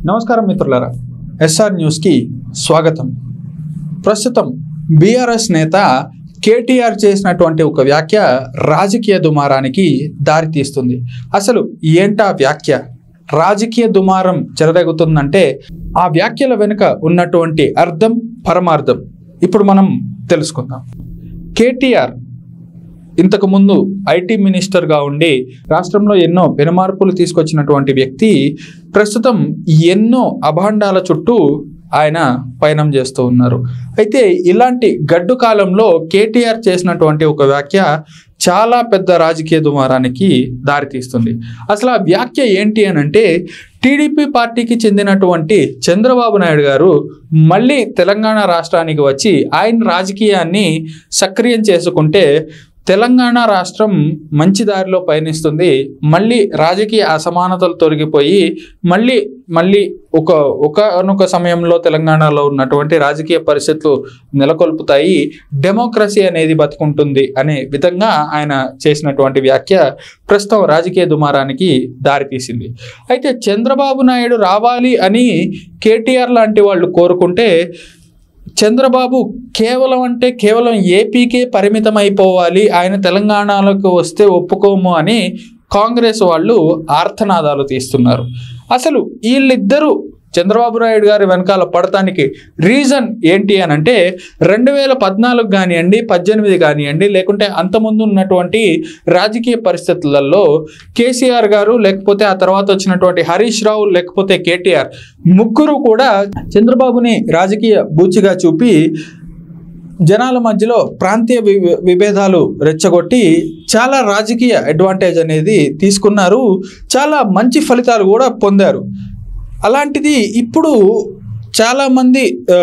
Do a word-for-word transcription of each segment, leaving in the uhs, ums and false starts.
నమస్కారం మిత్రులారా, SR news కి స్వాగతం. ప్రస్తుతం బీఆర్ఎస్ నేత కేటీఆర్ చేసినటువంటి ఒక వ్యాఖ్య రాజకీయ దుమారానికి దారితీస్తుంది. అసలు ఏంటా వ్యాఖ్య? రాజకీయ దుమారం చెలరేగుతుందంటే ఆ వ్యాఖ్యల వెనుక ఉన్నటువంటి అర్థం పరమార్థం ఇప్పుడు మనం తెలుసుకుందాం. కేటీఆర్ ఇంతకు ముందు ఐటీ మినిస్టర్గా ఉండి రాష్ట్రంలో ఎన్నో పెనుమార్పులు తీసుకొచ్చినటువంటి వ్యక్తి ప్రస్తుతం ఎన్నో అభాండాల చుట్టూ ఆయన పయనం చేస్తూ ఉన్నారు. అయితే ఇలాంటి గడ్డు కాలంలో కేటీఆర్ చేసినటువంటి ఒక వ్యాఖ్య చాలా పెద్ద రాజకీయ దుమారానికి దారితీస్తుంది. అసలు ఆ వ్యాఖ్య ఏంటి అని అంటే, టీడీపీ పార్టీకి చెందినటువంటి చంద్రబాబు నాయుడు గారు మళ్ళీ తెలంగాణ రాష్ట్రానికి వచ్చి ఆయన రాజకీయాన్ని సక్రియం చేసుకుంటే తెలంగాణ రాష్ట్రం మంచి దారిలో పయనిస్తుంది, మళ్ళీ రాజకీయ అసమానతలు తొలగిపోయి మళ్ళీ మళ్ళీ ఒక ఒకనొక సమయంలో తెలంగాణలో ఉన్నటువంటి రాజకీయ పరిస్థితులు నెలకొల్పుతాయి, డెమోక్రసీ అనేది బతుకుంటుంది అనే విధంగా ఆయన చేసినటువంటి వ్యాఖ్య ప్రస్తుతం రాజకీయ దుమారానికి దారితీసింది. అయితే చంద్రబాబు నాయుడు రావాలి అని కేటీఆర్ లాంటి వాళ్ళు కోరుకుంటే చంద్రబాబు కేవలం అంటే కేవలం ఏపీకే పరిమితం అయిపోవాలి, ఆయన తెలంగాణలోకి వస్తే ఒప్పుకోము అని కాంగ్రెస్ వాళ్ళు ఆర్తనాదాలు తీస్తున్నారు. అసలు వీళ్ళిద్దరూ చంద్రబాబు నాయుడు గారి వెనకాల పడటానికి రీజన్ ఏంటి అని అంటే, రెండు వేల పద్నాలుగు కానివ్వండి, పద్దెనిమిది కానివ్వండి, లేకుంటే అంతకుముందు ఉన్నటువంటి రాజకీయ పరిస్థితులలో కేసీఆర్ గారు, లేకపోతే ఆ తర్వాత వచ్చినటువంటి హరీష్ రావు, లేకపోతే కేటీఆర్ ముగ్గురు కూడా చంద్రబాబుని రాజకీయ బూచిగా చూపి జనాల మధ్యలో ప్రాంతీయ విభేదాలు రెచ్చగొట్టి చాలా రాజకీయ అడ్వాంటేజ్ అనేది తీసుకున్నారు, చాలా మంచి ఫలితాలు కూడా పొందారు. అలాంటిది ఇప్పుడు చాలామంది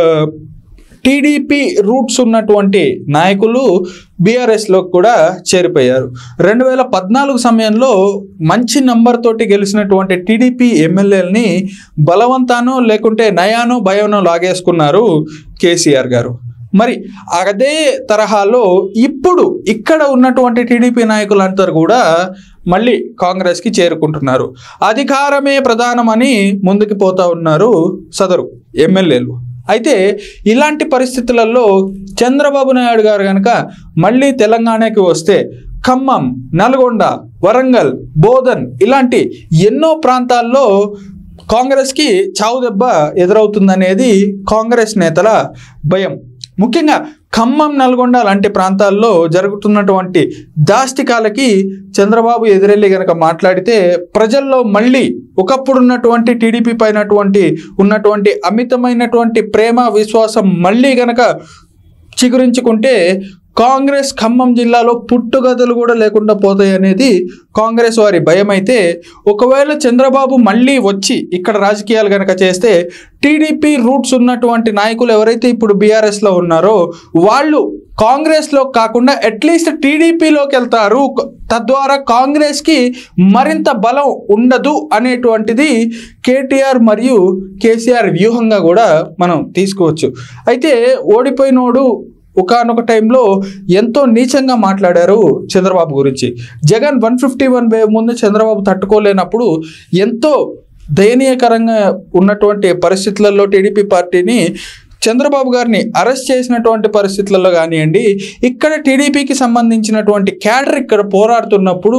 టీడీపీ రూట్స్ ఉన్నటువంటి నాయకులు బీఆర్ఎస్లో కూడా చేరిపోయారు. రెండు వేల పద్నాలుగు సమయంలో మంచి నంబర్ తోటి గెలిచినటువంటి టీడీపీ ఎమ్మెల్యేలని బలవంతానో లేకుంటే నయానో భయానో లాగేసుకున్నారు కేసీఆర్ గారు. మరి అదే తరహాలో ఇప్పుడు ఇక్కడ ఉన్నటువంటి టీడీపీ నాయకులందరూ కూడా మళ్ళీ కాంగ్రెస్కి చేరుకుంటున్నారు. అధికారమే ప్రధానమని ముందుకు పోతా ఉన్నారు సదరు ఎమ్మెల్యేలు. అయితే ఇలాంటి పరిస్థితులలో చంద్రబాబు నాయుడు గారు కనుక మళ్ళీ తెలంగాణకి వస్తే ఖమ్మం, నల్గొండ, వరంగల్, బోధన్ ఇలాంటి ఎన్నో ప్రాంతాల్లో కాంగ్రెస్కి చావు దెబ్బ ఎదురవుతుందనేది కాంగ్రెస్ నేతల భయం. ముఖ్యంగా ఖమ్మం, నల్గొండ లాంటి ప్రాంతాల్లో జరుగుతున్నటువంటి దాష్టికాలకి చంద్రబాబు ఎదురెళ్ళి కనుక మాట్లాడితే ప్రజల్లో మళ్ళీ ఒకప్పుడు ఉన్నటువంటి టీడీపీ పైనటువంటి ఉన్నటువంటి అమితమైనటువంటి ప్రేమ విశ్వాసం మళ్ళీ కనుక చిగురించుకుంటే కాంగ్రెస్ ఖమ్మం జిల్లాలో పుట్టుగతులు కూడా లేకుండా పోతాయి అనేది కాంగ్రెస్ వారి భయం. అయితే ఒకవేళ చంద్రబాబు మళ్ళీ వచ్చి ఇక్కడ రాజకీయాలు కనుక చేస్తే టీడీపీ రూట్స్ ఉన్నటువంటి నాయకులు ఎవరైతే ఇప్పుడు బీఆర్ఎస్లో ఉన్నారో వాళ్ళు కాంగ్రెస్లో కాకుండా అట్లీస్ట్ టీడీపీలోకి వెళ్తారు, తద్వారా కాంగ్రెస్కి మరింత బలం ఉండదు అనేటువంటిది కేటీఆర్ మరియు కేసీఆర్ వ్యూహంగా కూడా మనం తీసుకోవచ్చు. అయితే ఓడిపోయినోడు ఒకనొక టైంలో ఎంతో నీచంగా మాట్లాడారు చంద్రబాబు గురించి. Jagan one fifty one wave ముందు చంద్రబాబు తట్టుకోలేనప్పుడు ఎంతో దయనీయకరంగా ఉన్నటువంటి పరిస్థితులలో టీడీపీ పార్టీని చంద్రబాబు గారిని అరెస్ట్ చేసినటువంటి పరిస్థితులలో కానివ్వండి, ఇక్కడ టీడీపీకి సంబంధించినటువంటి క్యాడర్ ఇక్కడ పోరాడుతున్నప్పుడు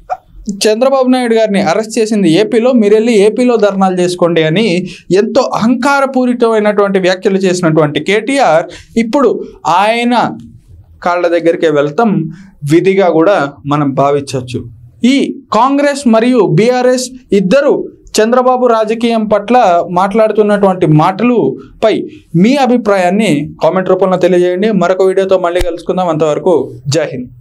చంద్రబాబు నాయుడు గారిని అరెస్ట్ చేసింది ఏపీలో, మీరు వెళ్ళి ఏపీలో ధర్నాలు చేసుకోండి అని ఎంతో అహంకారపూరితమైనటువంటి వ్యాఖ్యలు చేసినటువంటి కేటీఆర్ ఇప్పుడు ఆయన కాళ్ళ దగ్గరికి వెళ్తాం విధిగా కూడా మనం భావించవచ్చు. ఈ కాంగ్రెస్ మరియు బీఆర్ఎస్ ఇద్దరు చంద్రబాబు రాజకీయం పట్ల మాట్లాడుతున్నటువంటి మాటలు పై మీ అభిప్రాయాన్ని కామెంట్ రూపంలో తెలియజేయండి. మరొక వీడియోతో మళ్ళీ కలుసుకుందాం. అంతవరకు జై హింద్.